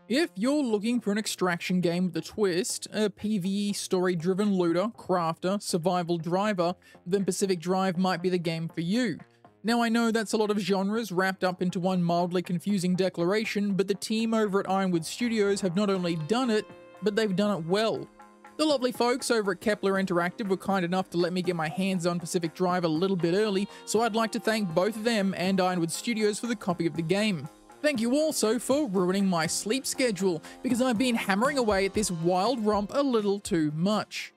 If you're looking for an extraction game with a twist, a PvE story-driven looter, crafter, survival driver, then Pacific Drive might be the game for you. Now I know that's a lot of genres wrapped up into one mildly confusing declaration, but the team over at Ironwood Studios have not only done it, but they've done it well. The lovely folks over at Kepler Interactive were kind enough to let me get my hands on Pacific Drive a little bit early, so I'd like to thank both of them and Ironwood Studios for the copy of the game. Thank you also for ruining my sleep schedule, because I've been hammering away at this wild romp a little too much.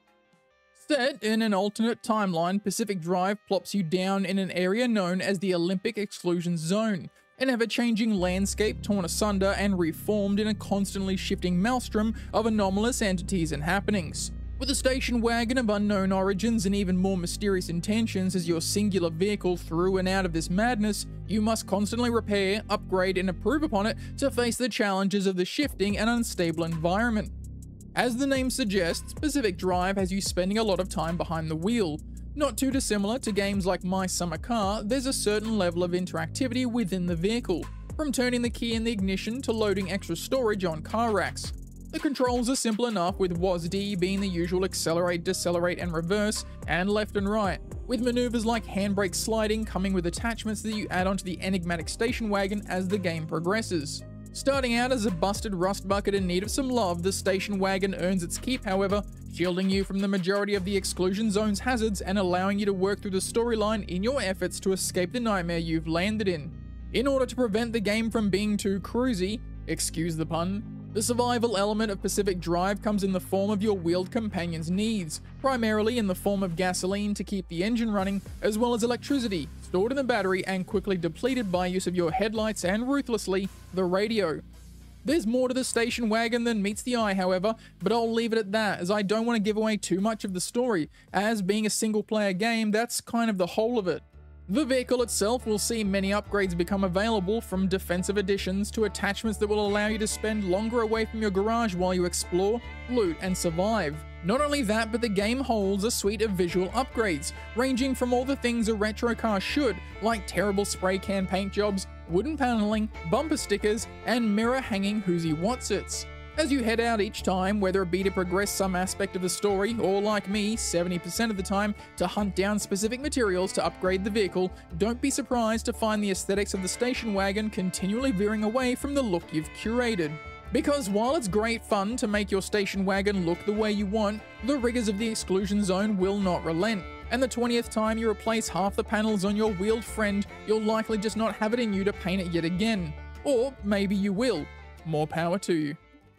Set in an alternate timeline, Pacific Drive plops you down in an area known as the Olympic Exclusion Zone, an ever-changing landscape torn asunder and reformed in a constantly shifting maelstrom of anomalous entities and happenings. With a station wagon of unknown origins and even more mysterious intentions as your singular vehicle through and out of this madness, you must constantly repair, upgrade, and improve upon it to face the challenges of the shifting and unstable environment. As the name suggests, Pacific Drive has you spending a lot of time behind the wheel. Not too dissimilar to games like My Summer Car, there's a certain level of interactivity within the vehicle, from turning the key in the ignition to loading extra storage on car racks. The controls are simple enough, with WASD being the usual accelerate, decelerate, and reverse, and left and right, with maneuvers like handbrake sliding coming with attachments that you add onto the enigmatic station wagon as the game progresses. Starting out as a busted rust bucket in need of some love, the station wagon earns its keep, however, shielding you from the majority of the exclusion zone's hazards and allowing you to work through the storyline in your efforts to escape the nightmare you've landed in. In order to prevent the game from being too cruisy, excuse the pun, the survival element of Pacific Drive comes in the form of your wheeled companion's needs, primarily in the form of gasoline to keep the engine running, as well as electricity, stored in the battery and quickly depleted by use of your headlights and, ruthlessly, the radio. There's more to the station wagon than meets the eye, however, but I'll leave it at that, as I don't want to give away too much of the story, as being a single-player game, that's kind of the whole of it. The vehicle itself will see many upgrades become available, from defensive additions to attachments that will allow you to spend longer away from your garage while you explore, loot, and survive. Not only that, but the game holds a suite of visual upgrades, ranging from all the things a retro car should, like terrible spray can paint jobs, wooden paneling, bumper stickers, and mirror hanging whoosie whatsits. As you head out each time, whether it be to progress some aspect of the story, or like me, 70% of the time, to hunt down specific materials to upgrade the vehicle, don't be surprised to find the aesthetics of the station wagon continually veering away from the look you've curated. Because while it's great fun to make your station wagon look the way you want, the rigors of the exclusion zone will not relent, and the 20th time you replace half the panels on your wheeled friend, you'll likely just not have it in you to paint it yet again. Or maybe you will. More power to you.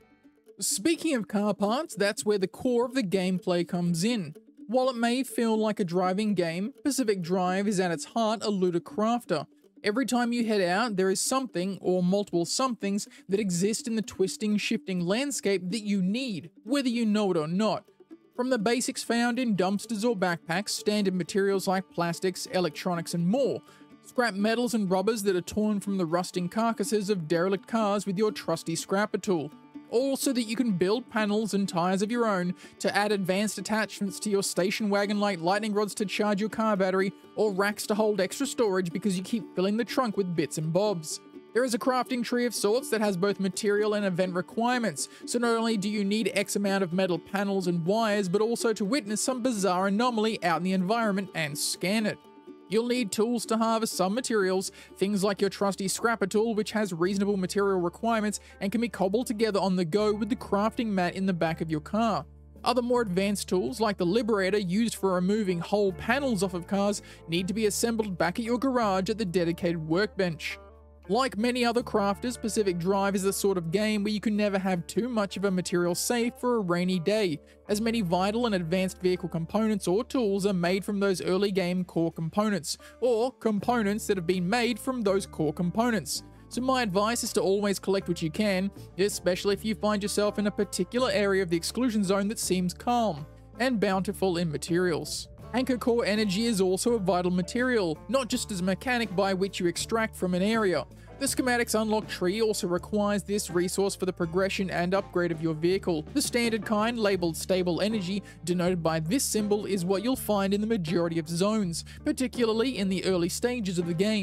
Speaking of car parts, that's where the core of the gameplay comes in. While it may feel like a driving game, Pacific Drive is at its heart a looter crafter. Every time you head out, there is something, or multiple somethings, that exist in the twisting, shifting landscape that you need, whether you know it or not. From the basics found in dumpsters or backpacks, standard materials like plastics, electronics, and more, scrap metals and rubbers that are torn from the rusting carcasses of derelict cars with your trusty scrapper tool. All so that you can build panels and tires of your own, to add advanced attachments to your station wagon like lightning rods to charge your car battery, or racks to hold extra storage because you keep filling the trunk with bits and bobs. There is a crafting tree of sorts that has both material and event requirements, so not only do you need X amount of metal panels and wires, but also to witness some bizarre anomaly out in the environment and scan it. You'll need tools to harvest some materials, things like your trusty scrapper tool, which has reasonable material requirements and can be cobbled together on the go with the crafting mat in the back of your car. Other more advanced tools, like the Liberator used for removing whole panels off of cars, need to be assembled back at your garage at the dedicated workbench. Like many other crafters, Pacific Drive is the sort of game where you can never have too much of a material safe for a rainy day, as many vital and advanced vehicle components or tools are made from those early game core components, or components that have been made from those core components. So my advice is to always collect what you can, especially if you find yourself in a particular area of the exclusion zone that seems calm and bountiful in materials. Anchor core energy is also a vital material, not just as a mechanic by which you extract from an area. The schematics unlock tree also requires this resource for the progression and upgrade of your vehicle. The standard kind, labeled stable energy, denoted by this symbol, is what you'll find in the majority of zones, particularly in the early stages of the game.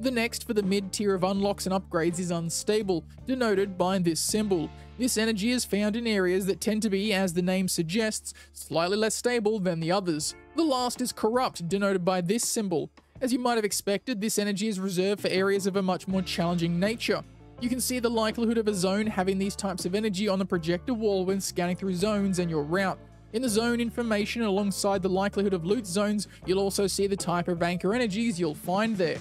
The next for the mid-tier of unlocks and upgrades is unstable, denoted by this symbol. This energy is found in areas that tend to be, as the name suggests, slightly less stable than the others. The last is corrupt, denoted by this symbol. As you might have expected, this energy is reserved for areas of a much more challenging nature. You can see the likelihood of a zone having these types of energy on the projector wall when scanning through zones and your route. In the zone information alongside the likelihood of loot zones, you'll also see the type of anchor energies you'll find there.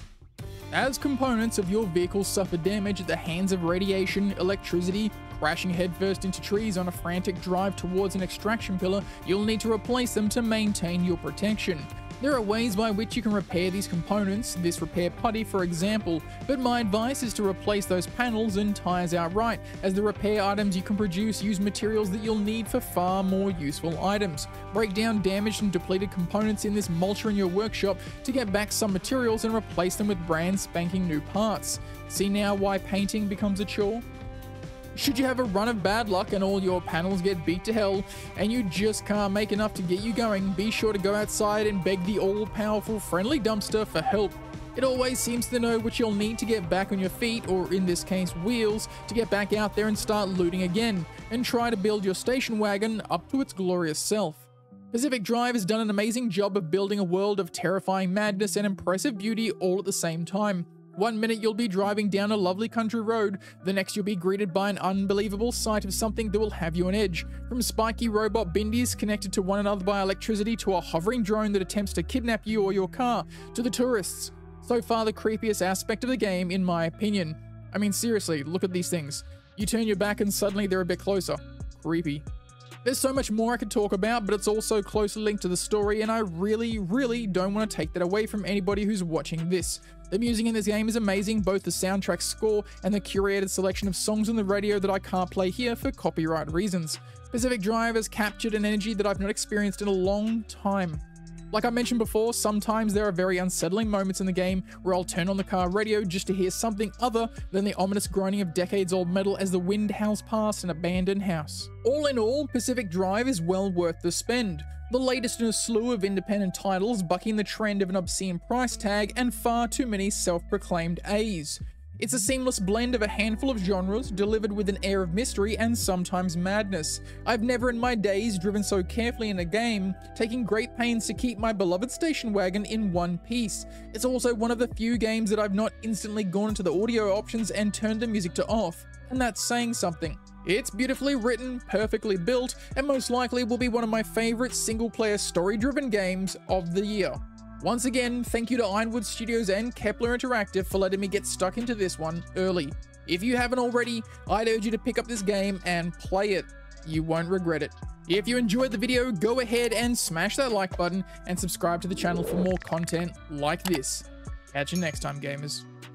As components of your vehicle suffer damage at the hands of radiation, electricity, crashing headfirst into trees on a frantic drive towards an extraction pillar, you'll need to replace them to maintain your protection. There are ways by which you can repair these components, this repair putty for example, but my advice is to replace those panels and tires outright, as the repair items you can produce use materials that you'll need for far more useful items. Break down damaged and depleted components in this mulcher in your workshop to get back some materials and replace them with brand spanking new parts. See now why painting becomes a chore? Should you have a run of bad luck and all your panels get beat to hell, and you just can't make enough to get you going, be sure to go outside and beg the all-powerful friendly dumpster for help. It always seems to know what you'll need to get back on your feet, or in this case wheels, to get back out there and start looting again, and try to build your station wagon up to its glorious self. Pacific Drive has done an amazing job of building a world of terrifying madness and impressive beauty all at the same time. One minute you'll be driving down a lovely country road, the next you'll be greeted by an unbelievable sight of something that will have you on edge. From spiky robot bindies connected to one another by electricity to a hovering drone that attempts to kidnap you or your car, to the tourists. So far the creepiest aspect of the game in my opinion. I mean seriously, look at these things. You turn your back and suddenly they're a bit closer. Creepy. There's so much more I could talk about, but it's also closely linked to the story, and I really don't want to take that away from anybody who's watching this. The music in this game is amazing, both the soundtrack score and the curated selection of songs on the radio that I can't play here for copyright reasons. Pacific Drive has captured an energy that I've not experienced in a long time. Like I mentioned before, sometimes there are very unsettling moments in the game where I'll turn on the car radio just to hear something other than the ominous groaning of decades-old metal as the wind howls past an abandoned house. All in all, Pacific Drive is well worth the spend. The latest in a slew of independent titles bucking the trend of an obscene price tag and far too many self-proclaimed A's. It's a seamless blend of a handful of genres, delivered with an air of mystery and sometimes madness. I've never in my days driven so carefully in a game, taking great pains to keep my beloved station wagon in one piece. It's also one of the few games that I've not instantly gone into the audio options and turned the music to off, and that's saying something. It's beautifully written, perfectly built, and most likely will be one of my favorite single-player story-driven games of the year. Once again, thank you to Ironwood Studios and Kepler Interactive for letting me get stuck into this one early. If you haven't already, I'd urge you to pick up this game and play it. You won't regret it. If you enjoyed the video, go ahead and smash that like button and subscribe to the channel for more content like this. Catch you next time, gamers.